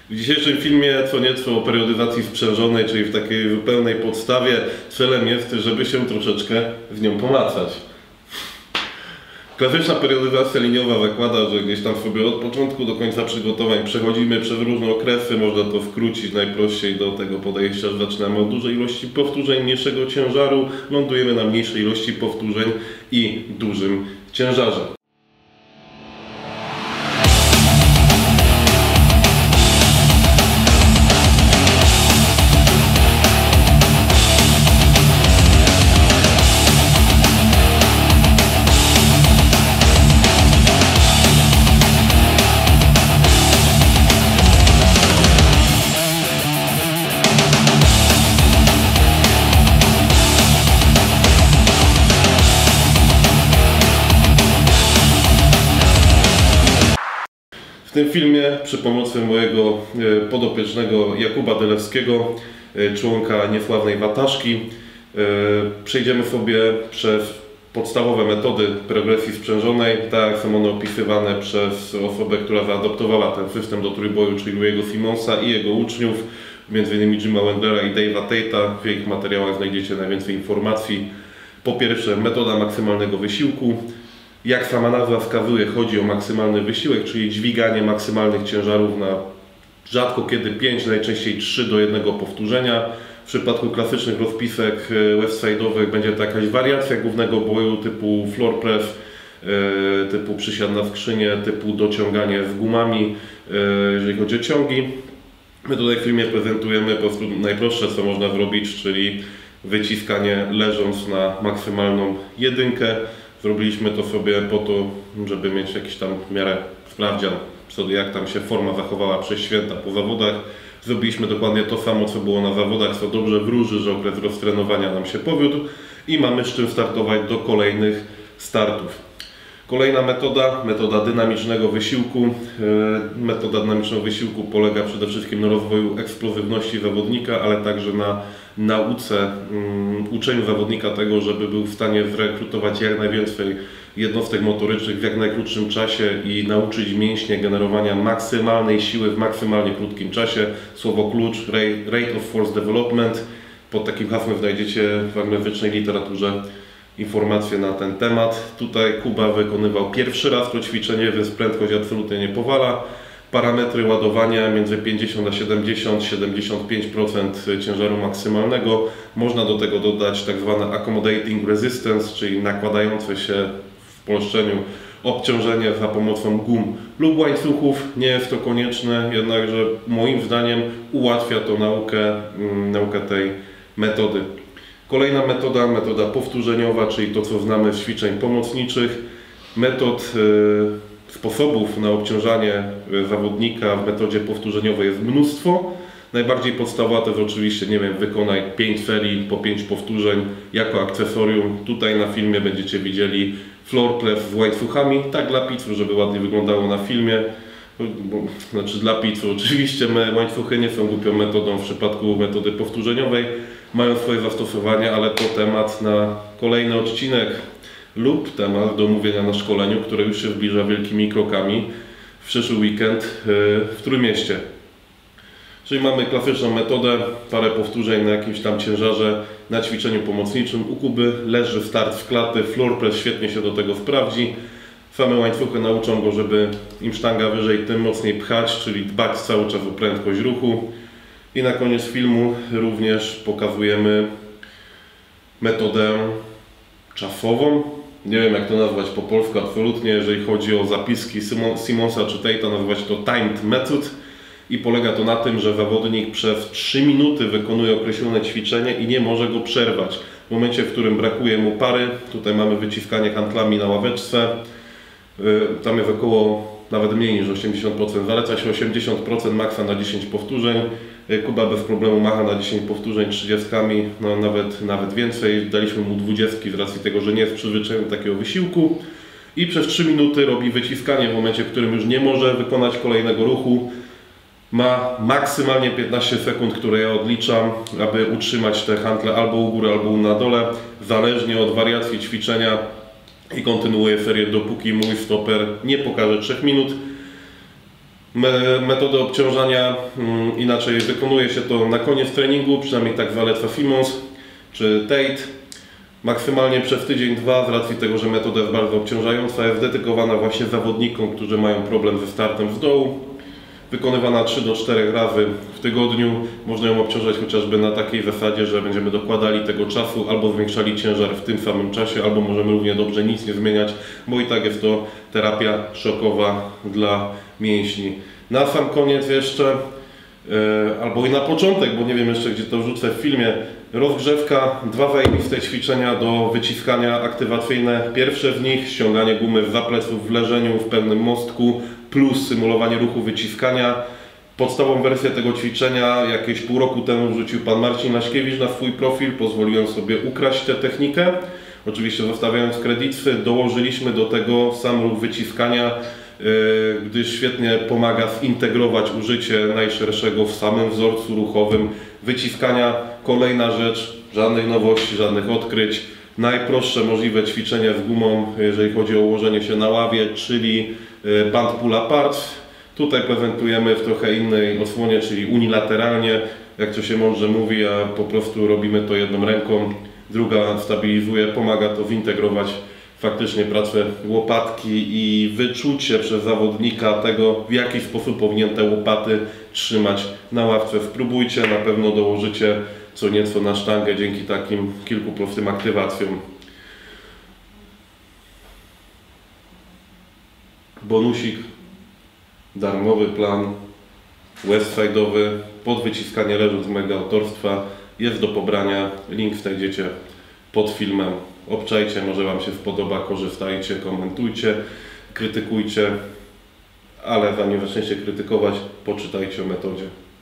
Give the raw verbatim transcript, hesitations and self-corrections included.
W dzisiejszym filmie co nieco o periodyzacji sprzężonej, czyli w takiej zupełnej podstawie. Celem jest, żeby się troszeczkę w nią pomacać. Klasyczna periodyzacja liniowa zakłada, że gdzieś tam sobie od początku do końca przygotowań przechodzimy przez różne okresy. Można to skrócić najprościej do tego podejścia, że zaczynamy od dużej ilości powtórzeń, mniejszego ciężaru, lądujemy na mniejszej ilości powtórzeń i dużym ciężarze. W tym filmie przy pomocy mojego podopiecznego Jakuba Dylewskiego, członka niesławnej Wataszki, przejdziemy sobie przez podstawowe metody progresji sprzężonej, tak jak są one opisywane przez osobę, która zaadoptowała ten system do trójboju, czyli Louis'ego Simonsa i jego uczniów, między innymi Jima Wendlera i Dave'a Tate'a. W ich materiałach znajdziecie najwięcej informacji. Po pierwsze, metoda maksymalnego wysiłku. Jak sama nazwa wskazuje, chodzi o maksymalny wysiłek, czyli dźwiganie maksymalnych ciężarów na rzadko kiedy pięć, najczęściej trzy do jednego powtórzenia. W przypadku klasycznych rozpisek webside'owych będzie to jakaś wariacja głównego boju typu floor press, typu przysiad na skrzynię, typu dociąganie z gumami, jeżeli chodzi o ciągi. My tutaj w filmie prezentujemy po prostu najprostsze, co można zrobić, czyli wyciskanie leżąc na maksymalną jedynkę. Zrobiliśmy to sobie po to, żeby mieć jakiś tam w miarę sprawdzian, co, jak tam się forma zachowała przez święta po zawodach. Zrobiliśmy dokładnie to samo, co było na zawodach, co dobrze wróży, że okres roztrenowania nam się powiódł i mamy z czym startować do kolejnych startów. Kolejna metoda, metoda dynamicznego wysiłku. Metoda dynamicznego wysiłku polega przede wszystkim na rozwoju eksplozywności zawodnika, ale także na nauce, um, uczeniu zawodnika tego, żeby był w stanie zrekrutować jak najwięcej jednostek motorycznych w jak najkrótszym czasie i nauczyć mięśnie generowania maksymalnej siły w maksymalnie krótkim czasie. Słowo klucz, Rate of Force Development. Pod takim hasłem znajdziecie w anglojęzycznej literaturze informacje na ten temat. Tutaj Kuba wykonywał pierwszy raz to ćwiczenie, więc prędkość absolutnie nie powala. Parametry ładowania między pięćdziesiąt a siedemdziesiąt, siedemdziesiąt pięć procent ciężaru maksymalnego. Można do tego dodać tak zwane accommodating resistance, czyli nakładające się w polszczeniu obciążenie za pomocą gum lub łańcuchów. Nie jest to konieczne, jednakże moim zdaniem ułatwia to naukę, naukę tej metody. Kolejna metoda, metoda powtórzeniowa, czyli to, co znamy z ćwiczeń pomocniczych. Metod, y, sposobów na obciążanie zawodnika w metodzie powtórzeniowej jest mnóstwo. Najbardziej podstawowa to jest oczywiście, nie wiem, wykonaj pięć serii po pięć powtórzeń jako akcesorium. Tutaj na filmie będziecie widzieli floor press z łańcuchami, tak dla pizzu, żeby ładnie wyglądało na filmie. Bo, znaczy dla pizzu, oczywiście łańcuchy nie są głupią metodą w przypadku metody powtórzeniowej. Mają swoje zastosowania, ale to temat na kolejny odcinek lub temat do omówienia na szkoleniu, które już się zbliża wielkimi krokami w przyszły weekend w Trójmieście. Czyli mamy klasyczną metodę, parę powtórzeń na jakimś tam ciężarze na ćwiczeniu pomocniczym. U Kuby leży start z klaty, floor press świetnie się do tego sprawdzi. Same łańcuchy nauczą go, żeby im sztanga wyżej, tym mocniej pchać, czyli dbać cały czas o prędkość ruchu. I na koniec filmu również pokazujemy metodę czasową. Nie wiem, jak to nazwać po polsku absolutnie, jeżeli chodzi o zapiski Simonsa czy Tate'a, nazywać to timed method. I polega to na tym, że zawodnik przez trzy minuty wykonuje określone ćwiczenie i nie może go przerwać. W momencie, w którym brakuje mu pary, tutaj mamy wyciskanie handlami na ławeczce, tam jest około, nawet mniej niż osiemdziesiąt procent, zaleca się osiemdziesiąt procent maksa na dziesięć powtórzeń. Kuba bez problemu macha na dziesięć powtórzeń trzydziestkami, no nawet, nawet więcej. Daliśmy mu dwudziestki z racji tego, że nie jest przyzwyczajony do takiego wysiłku. I przez trzy minuty robi wyciskanie w momencie, w którym już nie może wykonać kolejnego ruchu. Ma maksymalnie piętnaście sekund, które ja odliczam, aby utrzymać te handle albo u góry, albo na dole, zależnie od wariacji ćwiczenia, i kontynuuję serię, dopóki mój stoper nie pokaże trzech minut. Me metodę obciążania mm, inaczej wykonuje się to na koniec treningu, przynajmniej tak zalecza Simmons czy Tate. Maksymalnie przez tydzień, dwa, z racji tego, że metoda jest bardzo obciążająca, jest dedykowana właśnie zawodnikom, którzy mają problem ze startem z dołu. Wykonywana trzy do czterech razy w tygodniu. Można ją obciążać chociażby na takiej zasadzie, że będziemy dokładali tego czasu albo zwiększali ciężar w tym samym czasie, albo możemy równie dobrze nic nie zmieniać, bo i tak jest to terapia szokowa dla mięśni. Na sam koniec jeszcze, yy, albo i na początek, bo nie wiem jeszcze gdzie to wrzucę w filmie, rozgrzewka, dwa zajebiste ćwiczenia do wyciskania aktywacyjne. Pierwsze z nich ściąganie gumy z zapleców w leżeniu, w pełnym mostku, plus symulowanie ruchu wyciskania. Podstawową wersję tego ćwiczenia jakieś pół roku temu wrzucił pan Marcin Laśkiewicz na swój profil. Pozwoliłem sobie ukraść tę technikę. Oczywiście zostawiając kredyty, dołożyliśmy do tego sam ruch wyciskania, gdyż świetnie pomaga zintegrować użycie najszerszego w samym wzorcu ruchowym wyciskania. Kolejna rzecz, żadnej nowości, żadnych odkryć. Najprostsze możliwe ćwiczenie z gumą, jeżeli chodzi o ułożenie się na ławie, czyli band pull apart. Tutaj prezentujemy w trochę innej odsłonie, czyli unilateralnie, jak to się mądrze mówi, a po prostu robimy to jedną ręką, druga stabilizuje, pomaga to zintegrować faktycznie pracę łopatki i wyczucie przez zawodnika tego, w jaki sposób powinien te łopaty trzymać na ławce. Spróbujcie, na pewno dołożycie co nieco na sztangę dzięki takim kilku prostym aktywacjom. Bonusik, darmowy plan Westside'owy pod wyciskanie leżąc z mojego autorstwa jest do pobrania, link znajdziecie pod filmem. Obczajcie, może Wam się spodoba, korzystajcie, komentujcie, krytykujcie, ale zanim zaczniecie krytykować, poczytajcie o metodzie.